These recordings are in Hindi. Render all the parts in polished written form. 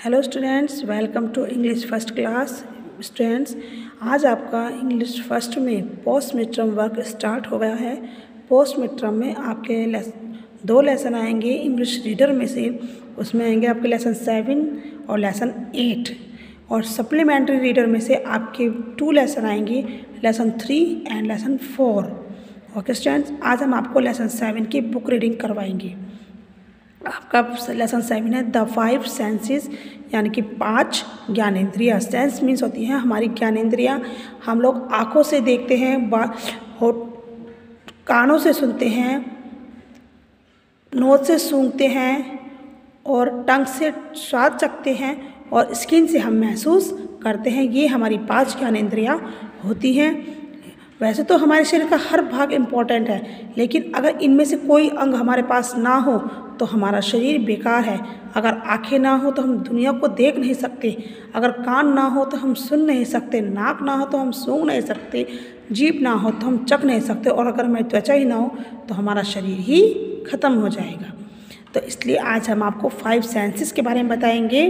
Hello students, welcome to English first class. Students, आज आपका इंग्लिश फर्स्ट में post mid term work start हो गया है। पोस्ट मिड टर्म में आपके दो लेसन आएंगे इंग्लिश रीडर में से। उसमें आएंगे आपके लेसन 7 और लेसन 8, और सप्लीमेंट्री रीडर में से आपके 2 लेसन आएंगे, lesson 3 and lesson 4। Okay students, आज हम आपको लेसन 7 की बुक रीडिंग करवाएंगे। आपका लेसन 7 है द 5 सेंसेस, यानी कि 5 ज्ञानेंद्रियाँ। सेंस मीन्स होती हैं हमारी ज्ञानेंद्रियाँ। हम लोग आँखों से देखते हैं, कानों से सुनते हैं, नोज से सूंघते हैं, और टंग से स्वाद चखते हैं, और स्किन से हम महसूस करते हैं। ये हमारी 5 ज्ञानेंद्रियाँ होती हैं। वैसे तो हमारे शरीर का हर भाग इम्पॉर्टेंट है, लेकिन अगर इनमें से कोई अंग हमारे पास ना हो तो हमारा शरीर बेकार है। अगर आँखें ना हो तो हम दुनिया को देख नहीं सकते, अगर कान ना हो तो हम सुन नहीं सकते, नाक ना हो तो हम सूंघ नहीं सकते, जीभ ना हो तो हम चख नहीं सकते, और अगर हमारी त्वचा ही ना हो तो हमारा शरीर ही ख़त्म हो जाएगा। तो इसलिए आज हम आपको 5 सेंसेस के बारे में बताएंगे।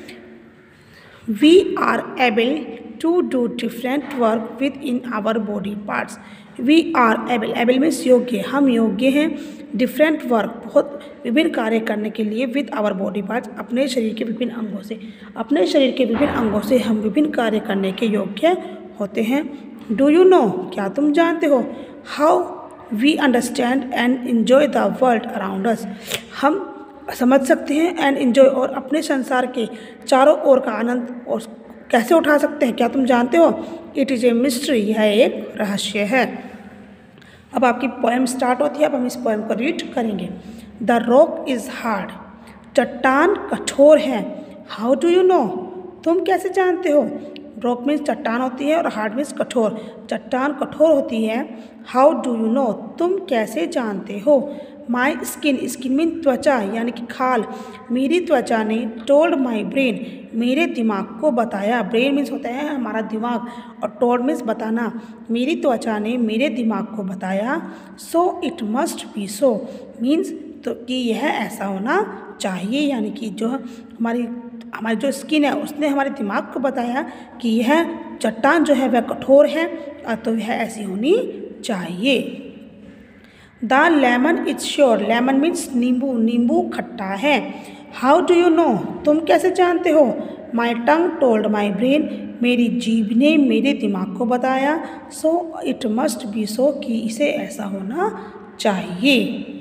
We are able to do different work within our body parts. We are able means योग्य, हम योग्य हैं। डिफरेंट वर्क, बहुत विभिन्न कार्य करने के लिए विद आवर बॉडी पार्ट्स, अपने शरीर के विभिन्न अंगों से। अपने शरीर के विभिन्न अंगों से हम विभिन्न कार्य करने के योग्य होते हैं। डू यू नो, क्या तुम जानते हो? How we understand and enjoy the world around us, हम समझ सकते हैं एंड एन्जॉय, और अपने संसार के चारों ओर का आनंद और कैसे उठा सकते हैं, क्या तुम जानते हो? इट इज़ ए मिस्ट्री, यह एक रहस्य है। अब आपकी पोएम स्टार्ट होती है। अब हम इस पोएम को रीड करेंगे। द रॉक इज़ हार्ड, चट्टान कठोर है। हाउ डू यू नो, तुम कैसे जानते हो? रॉक मीन्स चट्टान होती है, और हार्ड मीन्स कठोर। चट्टान कठोर होती है। हाउ डू यू नो, तुम कैसे जानते हो? माई स्किन, स्किन मीन त्वचा यानी कि खाल। मेरी त्वचा ने टोल्ड माई ब्रेन, मेरे दिमाग को बताया। ब्रेन मीन्स होता है हमारा दिमाग, और टोल्ड मीन्स बताना। मेरी त्वचा ने मेरे दिमाग को बताया। So it must be so means, तो कि यह ऐसा होना चाहिए, यानी कि जो हमारी जो स्किन है उसने हमारे दिमाग को बताया कि यह चट्टान जो है वह कठोर है, तो यह ऐसी होनी चाहिए। The lemon is sure, lemon means नींबू, नींबू खट्टा है। हाउ डू यू नो, तुम कैसे जानते हो? माई टंग टोल्ड माई ब्रेन, मेरी जीभ ने मेरे दिमाग को बताया। So it must be so, कि इसे ऐसा होना चाहिए।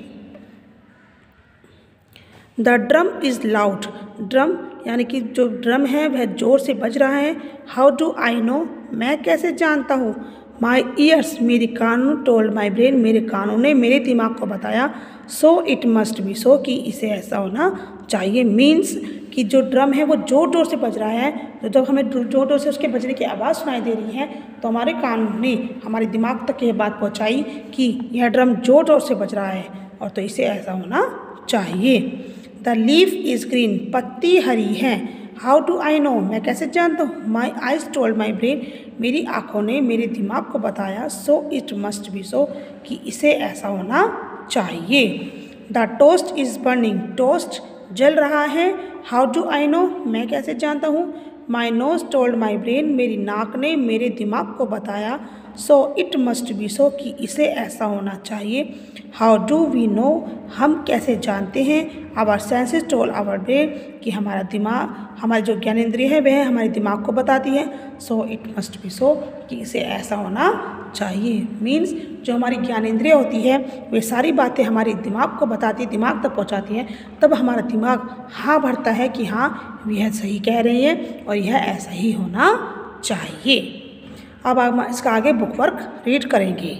The drum is loud, drum यानी कि जो ड्रम है वह ज़ोर से बज रहा है। हाउ डू आई नो, मैं कैसे जानता हूँ? माई ईयर्स, मेरे कानों, टोल्ड माई ब्रेन, मेरे कानों ने मेरे दिमाग को बताया। So it must be so, कि इसे ऐसा होना चाहिए। मीन्स कि जो ड्रम है वो ज़ोर ज़ोर से बज रहा है, तो जब हमें ज़ोर ज़ोर से उसके बजने की आवाज़ सुनाई दे रही है तो हमारे कान ने हमारे दिमाग तक यह बात पहुँचाई कि यह ड्रम ज़ोर ज़ोर से बज रहा है, और तो इसे ऐसा होना चाहिए। द लीफ इज़ ग्रीन, पत्ती हरी है। हाउ डू आई नो, मैं कैसे जानता हूँ? My eyes told my brain, मेरी आँखों ने मेरे दिमाग को बताया। So it must be so, कि इसे ऐसा होना चाहिए। The toast is burning, toast जल रहा है। हाउ डू आई नो, मैं कैसे जानता हूँ? My nose told my brain, मेरी नाक ने मेरे दिमाग को बताया। So it must be so, कि इसे ऐसा होना चाहिए। हाउ डू वी नो, हम कैसे जानते हैं? Our senses told our brain, कि हमारा दिमाग, हमारी जो ज्ञानेंद्रिय है वह हमारे दिमाग को बताती है। So it must be so, कि इसे ऐसा होना चाहिए। मीन्स जो हमारी ज्ञानेंद्रिय होती है वे सारी बातें हमारे दिमाग को बताती है, दिमाग तक पहुंचाती हैं, तब हमारा दिमाग हाँ भरता है कि हाँ यह सही कह रही है और यह ऐसा ही होना चाहिए। अब हम इसका आगे बुक वर्क रीड करेंगे।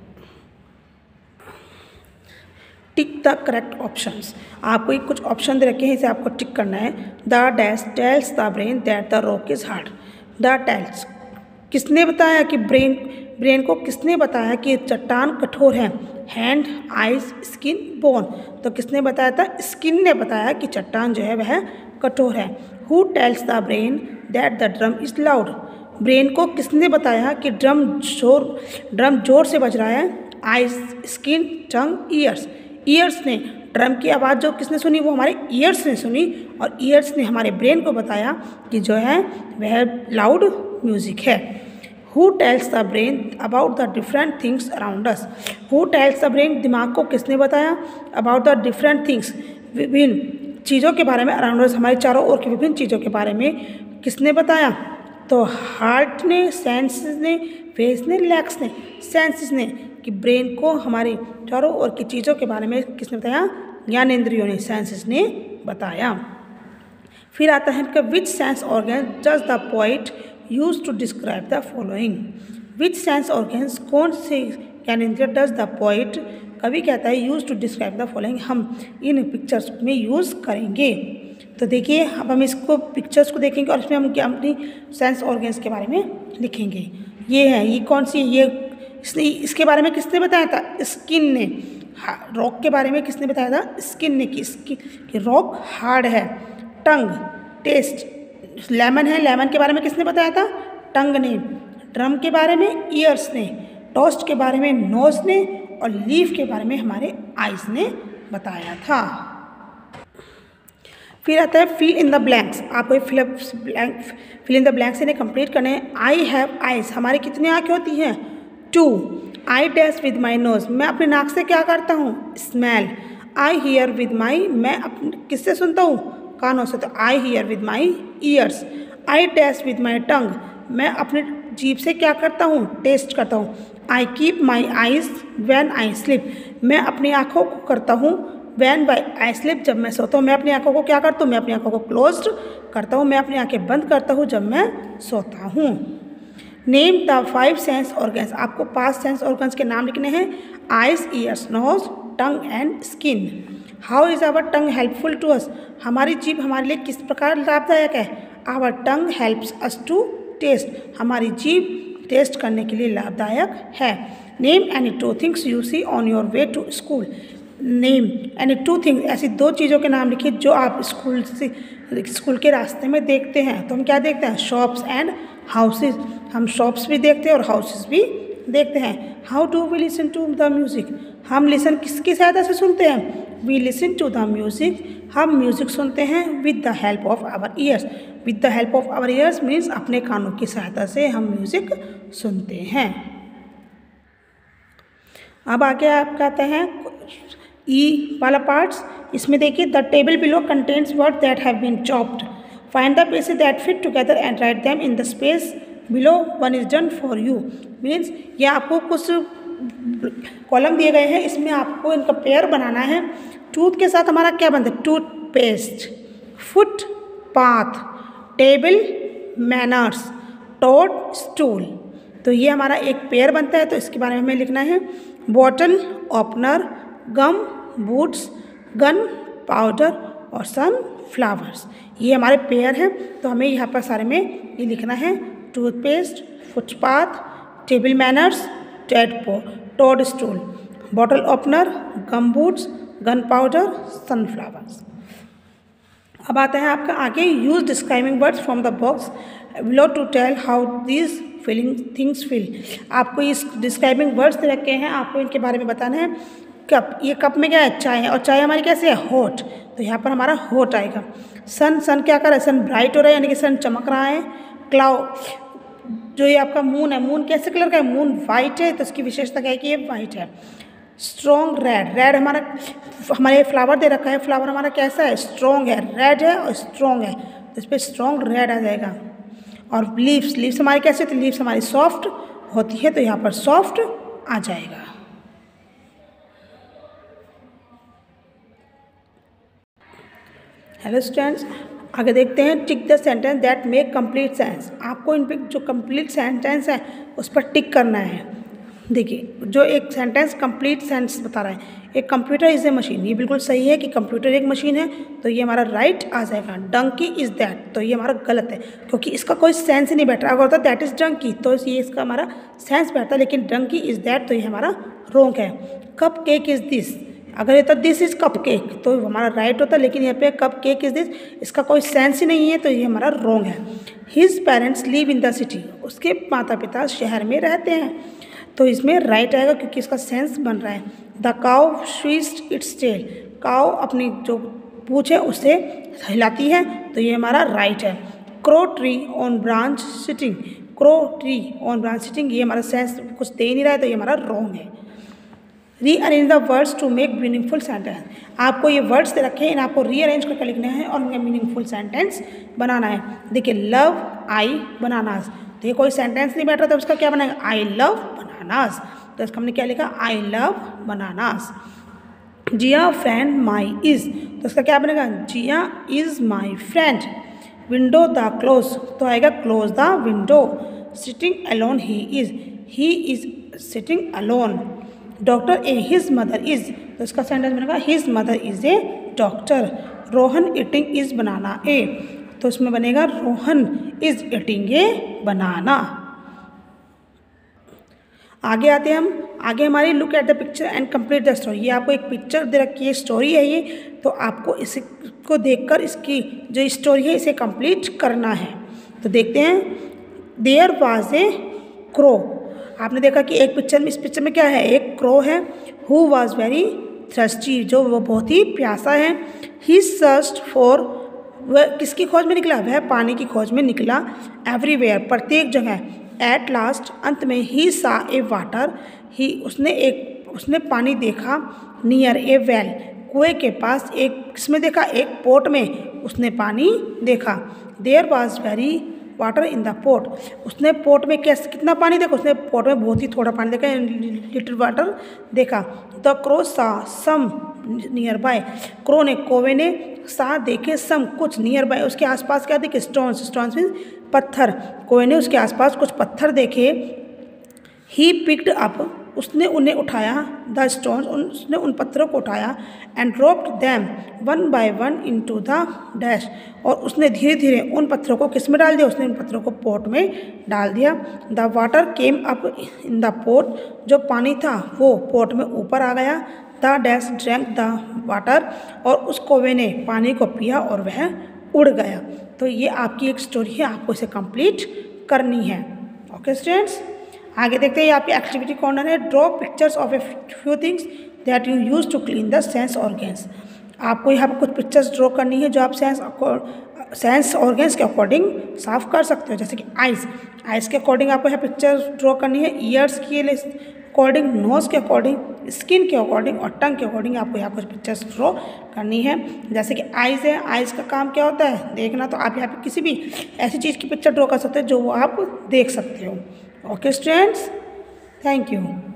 टिक द करेक्ट ऑप्शंस, आपको कुछ ऑप्शन दे रखे हैं, इसे आपको टिक करना है। The dash tells the brain that the rock is hard. The tells, किसने बताया कि ब्रेन को किसने बताया कि चट्टान कठोर है? हैंड, आइज, स्किन, बोन, तो किसने बताया था? स्किन ने बताया कि चट्टान जो है वह कठोर है। Who tells the brain that the drum is loud, brain को किसने बताया कि ड्रम जोर से बज रहा है? Eyes, skin, tongue, ears, ears ने ड्रम की आवाज़ जो किसने सुनी, वो हमारे ईयर्स ने सुनी, और ईयर्स ने हमारे ब्रेन को बताया कि जो है वह लाउड म्यूज़िक है। Who tells the brain about the different things around us? Who tells the brain, दिमाग को किसने बताया about the different things, विभिन्न चीज़ों के बारे में, around us, हमारे चारों ओर की विभिन्न चीज़ों के बारे में किसने बताया? तो हार्ट ने, सेंसेस ने, फेस ने, लेग्स ने। सेंसेस ने कि ब्रेन को हमारे चारों ओर की चीज़ों के बारे में किसने बताया? ज्ञानेंद्रियों ने, सेंसेस ने बताया। फिर आता है कि which sense organ does the poet use to describe the following. Which sense organs, कौन से ज्ञानेंद्रिय डज द पोइट, कवि कहता है, use to describe the following, हम इन पिक्चर्स में यूज़ करेंगे। तो देखिए अब हम इसको पिक्चर्स को देखेंगे और इसमें हम अपनी सेंस ऑर्गन्स के बारे में लिखेंगे। ये है, ये कौन सी, ये इसके बारे में किसने बताया था? स्किन ने। रॉक के बारे में किसने बताया था? स्किन ने, कि रॉक हार्ड है। टंग, टेस्ट, लेमन है, लेमन के बारे में किसने बताया था? टंग ने। ड्रम के बारे में ईयर्स ने, टोस्ट के बारे में नोज ने, और लीफ के बारे में हमारे आइज ने बताया था। फिर आता है फिल इन द ब्लैंक्स। आपको फिल इन द ब्लैंक्स इन्हें कंप्लीट करने हैं। आई हैव आइज, हमारी कितनी आँखें होती हैं? 2। I taste with my nose, मैं अपने नाक से क्या करता हूँ? Smell. I hear with my, मैं किससे सुनता हूँ? कानों से। तो I hear with my ears. I taste with my tongue, मैं अपने जीभ से क्या करता हूँ? टेस्ट करता हूँ। I keep my eyes when I sleep, मैं अपनी आँखों को करता हूँ व्हेन आई स्लीप, जब मैं सोता हूँ। मैं अपनी आँखों को क्या करता हूँ? मैं अपनी आँखों को क्लोज्ड करता हूँ, मैं अपनी आँखें बंद करता हूँ जब मैं सोता हूँ। नेम द 5 सेंस ऑर्गन्स, आपको 5 सेंस ऑर्गन्स के नाम लिखने हैं। Eyes, ears, nose, tongue and skin. How is our tongue helpful to us, हमारी जीभ हमारे लिए किस प्रकार लाभदायक है? Our tongue helps us to taste, हमारी जीभ टेस्ट करने के लिए लाभदायक है। Name any 2 things you see on your way to school. Name any 2 things, ऐसी 2 चीज़ों के नाम लिखिए जो आप स्कूल के रास्ते में देखते हैं। तो हम क्या देखते हैं? शॉप्स एंड हाउसेस, हम शॉप्स भी देखते हैं और हाउसेस भी देखते हैं। How do we listen to the music, हम लिसन किसकी सहायता से सुनते हैं? We listen to the music, हम म्यूज़िक सुनते हैं with the help of our ears. With the help of our ears means अपने कानों की सहायता से हम म्यूज़िक सुनते हैं। अब आगे आपका आता है ई वाला पार्ट्स। इसमें देखिए the table below contains word that have been chopped, find the places that fit together and write them in the space below, one is done for you. Means ये आपको कुछ कॉलम दिए गए हैं, इसमें आपको इनका पेयर बनाना है। टूथ के साथ हमारा क्या बनता है? Toothpaste, footpath, table manners, toadstool. तो ये हमारा एक पेयर बनता है, तो इसके बारे में हमें लिखना है। Bottle opener, gumboots, gunpowder और सनफ्लावर्स, ये हमारे पेयर हैं। तो हमें यहाँ पर सारे में ये लिखना है। Toothpaste, footpath, table manners, toadstool, bottle opener, gumboots, gunpowder, sunflowers. अब आता है आपका आगे use describing words from the box below to tell how these feeling things feel. आपको इस डिस्क्राइबिंग वर्ड्स दे रखे हैं, आपको इनके बारे में बताना है। कप, ये कप में क्या है? चाय है, और चाय हमारी कैसे है? हॉट। तो यहाँ पर हमारा हॉट आएगा। सन, सन क्या कर रहा है? सन ब्राइट हो रहा है, यानी कि सन चमक रहा है। क्लाउड, जो ये आपका मून है, मून कैसे कलर का है? मून वाइट है, तो इसकी विशेषता क्या है कि ये वाइट है। स्ट्रॉन्ग रेड, रेड हमारे फ्लावर दे रखा है, फ्लावर हमारा कैसा है? स्ट्रॉन्ग है, रेड है और स्ट्रॉन्ग है, तो इस पर स्ट्रॉन्ग रेड आ जाएगा। और लीव्स, लीव्स हमारी कैसे होती है? लीव्स हमारी सॉफ्ट होती है, तो यहाँ पर सॉफ्ट आ जाएगा। हेलो स्टूडेंट्स, आगे देखते हैं tick the sentence that make complete sense. आपको इन पे जो कंप्लीट सेंटेंस है उस पर टिक करना है। देखिए जो एक सेंटेंस कंप्लीट सेंस बता रहा है, एक कंप्यूटर इज़ ए मशीन, ये बिल्कुल सही है कि कंप्यूटर एक मशीन है, तो ये हमारा राइट आ जाएगा। डंकी इज़ दैट, तो ये हमारा गलत है क्योंकि इसका कोई सेंस ही नहीं बैठ रहा। अगर होता दैट इज़ डंकी तो ये इसका हमारा सेंस बैठता, लेकिन डंकी इज़ दैट तो ये हमारा रॉन्ग है। कप केक इज़ दिस, अगर ये तो दिस इज़ कप केक तो हमारा राइट होता, लेकिन यहाँ पे कप केक इज़ दिस, इसका कोई सेंस ही नहीं है, तो ये हमारा रॉन्ग है। His parents live in the city, उसके माता पिता शहर में रहते हैं, तो इसमें राइट आएगा क्योंकि इसका सेंस बन रहा है। The cow switched its tail, cow अपनी जो पूँछ है उससे हिलाती है, तो ये हमारा राइट है। Crow tree on branch sitting, crow tree on branch sitting, ये हमारा सेंस कुछ दे ही नहीं रहा है, तो ये हमारा रॉन्ग है। Rearrange the words to make meaningful sentence, आपको ये वर्ड्स दे रखे हैं, इन्हें आपको रीअरेंज करके लिखना है और उनका मीनिंगफुल सेंटेंस बनाना है। देखिए लव आई बनानास, तो ये कोई सेंटेंस नहीं बैठ रहा, तो उसका क्या बनेगा, आई लव बनानास, तो इसका हमने क्या लिखा, I love bananas. Jiya friend my is, तो इसका क्या बनेगा, Jiya is my friend. Window the close, तो आएगा close the window. Sitting alone he is sitting alone. Doctor a his mother is, तो इसका सेंटेंस बनेगा his mother is a doctor. Rohan eating is banana a, तो इसमें बनेगा Rohan is eating a banana. आगे आते हैं हम, आगे हमारी look at the picture and complete the story. ये आपको एक पिक्चर दे रखी है, स्टोरी है ये, तो आपको इसको देखकर इसकी जो स्टोरी है इसे कंप्लीट करना है। तो देखते हैं, देयर वाज ए क्रो, आपने देखा कि एक पिक्चर में, इस पिक्चर में क्या है, एक क्रो है। हु वॉज वेरी थर्स्टी, जो वो बहुत ही प्यासा है। ही सर्च्ड फॉर, वह किसकी खोज में निकला, वह पानी की खोज में निकला। एवरीवेयर, प्रत्येक जगह। एट लास्ट, अंत में। ही सा ए वाटर, ही उसने पानी देखा। नियर ए वेल, कुएं के पास। एक किसमें देखा, एक पोट में उसने पानी देखा। There was very water in the pot, उसने पोट में कितना पानी देखा, उसने पोट में बहुत ही थोड़ा पानी देखा, लिटिल वाटर देखा। The crow saw some near by, crow ने, कौवे ने, सा देखे, सम कुछ, नियर बाय उसके आसपास क्या देखे, स्टोन्स, स्टोन्स मीन्स पत्थर, कौवे ने उसके आसपास कुछ पत्थर देखे। ही पिक्ड अप, उसने उन्हें उठाया। द स्टोन्स, उसने उन पत्थरों को उठाया। And dropped them one by one into the dash, और उसने धीरे धीरे उन पत्थरों को किस में डाल दिया, उसने उन पत्थरों को पोट में डाल दिया। The water came up in the pot, जो पानी था वो पोट में ऊपर आ गया। The dash drank the water, और उस कौवे ने पानी को पिया और वह उड़ गया। तो ये आपकी एक स्टोरी है, आपको इसे कंप्लीट करनी है। ओके स्टूडेंट्स, आगे देखते हैं, ये आपकी एक्टिविटी कॉर्नर है। Draw pictures of a few things that you use to clean the sense organs. आपको यहाँ पर कुछ पिक्चर्स ड्रॉ करनी है जो आप सेंस ऑर्गन्स के अकॉर्डिंग साफ कर सकते हो, जैसे कि आइज़ के अकॉर्डिंग आपको यहाँ पिक्चर ड्रॉ करनी है। ईयर्स के अकॉर्डिंग, नोज़ के अकॉर्डिंग, स्किन के अकॉर्डिंग और टंग के अकॉर्डिंग आपको यहाँ कुछ पिक्चर्स ड्रॉ करनी है। जैसे कि आइज़ है, आइज़ का काम क्या होता है, देखना, तो आप यहाँ पे किसी भी ऐसी चीज़ की पिक्चर ड्रॉ कर सकते हो जो वो आप देख सकते हो। Okay students, thank you.